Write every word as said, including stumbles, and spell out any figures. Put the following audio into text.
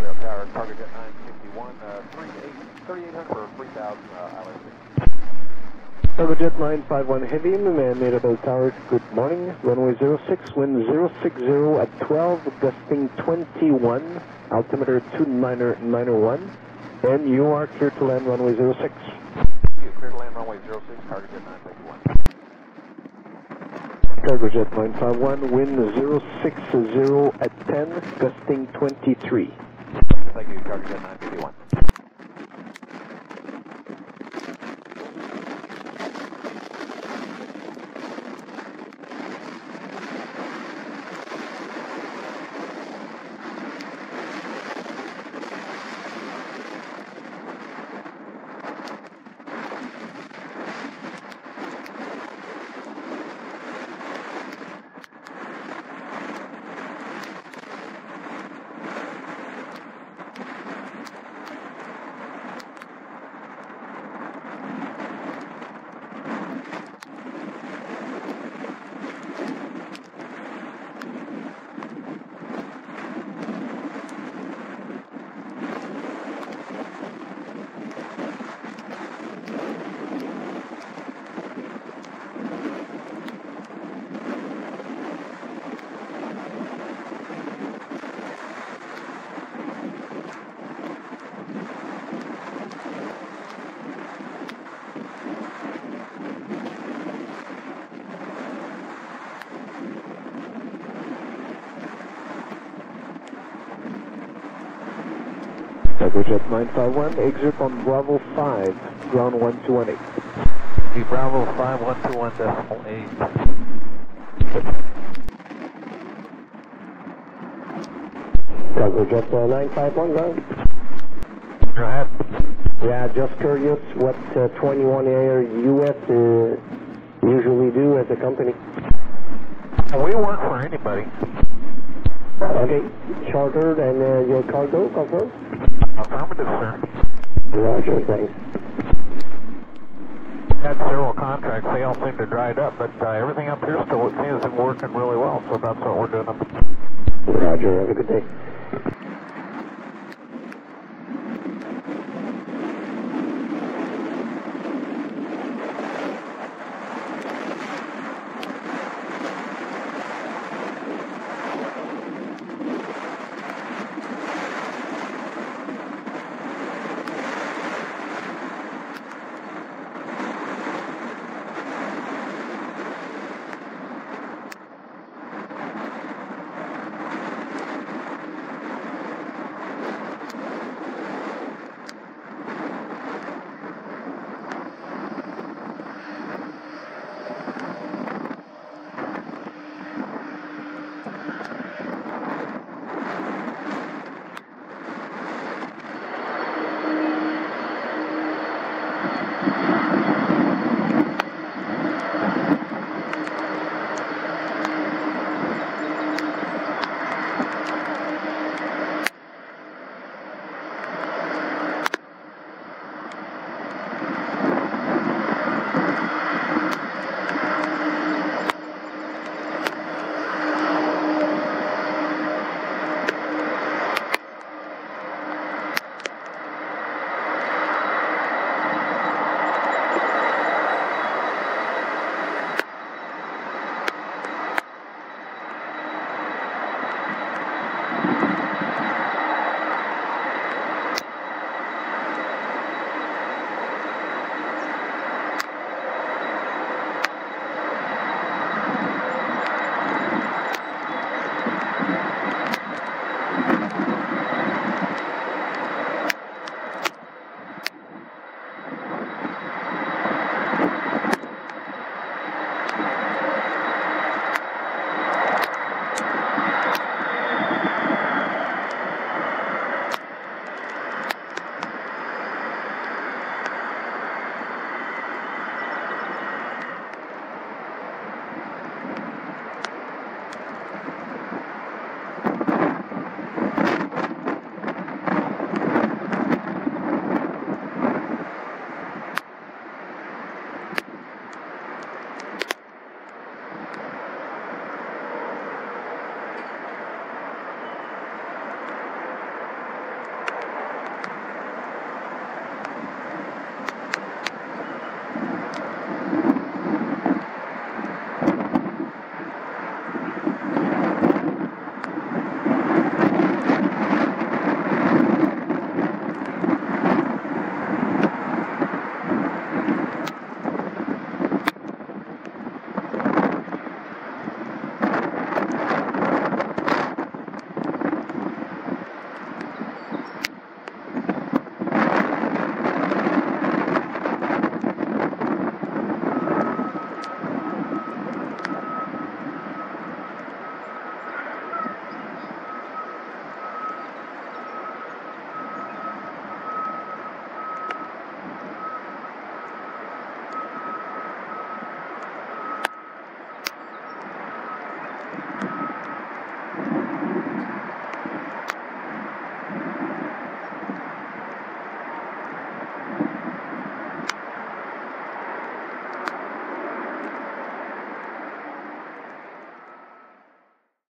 Rail Tower, Cargojet nine fifty-one, uh, thirty-eight hundred for three thousand, uh, Island six. Cargojet nine five one Heavy, Mirabel Tower, good morning. Runway zero six, wind zero six zero at twelve, gusting twenty-one, altimeter two nine nine one, and you are clear to land runway zero six. You clear to land runway zero six, Cargojet nine fifty-one. Cargojet nine five one, wind zero six zero at ten, gusting twenty-three. Thank you, Cargojet nine fifty-one. Cargojet nine five one, exit on Bravo five, ground one two one eight. The Bravo five one two one decimal eight. Cargojet uh, nine five one, ground. Go ahead. Yeah, just curious what uh, twenty-one Air U S uh, usually do as a company. We work for anybody. Okay, chartered and uh, your cargo, confirmed? Affirmative, sir. Roger, thanks. Had several contracts, they all seem to dried up, but uh, everything up here still seems to be working really well, so that's what we're doing. Roger, have a good day.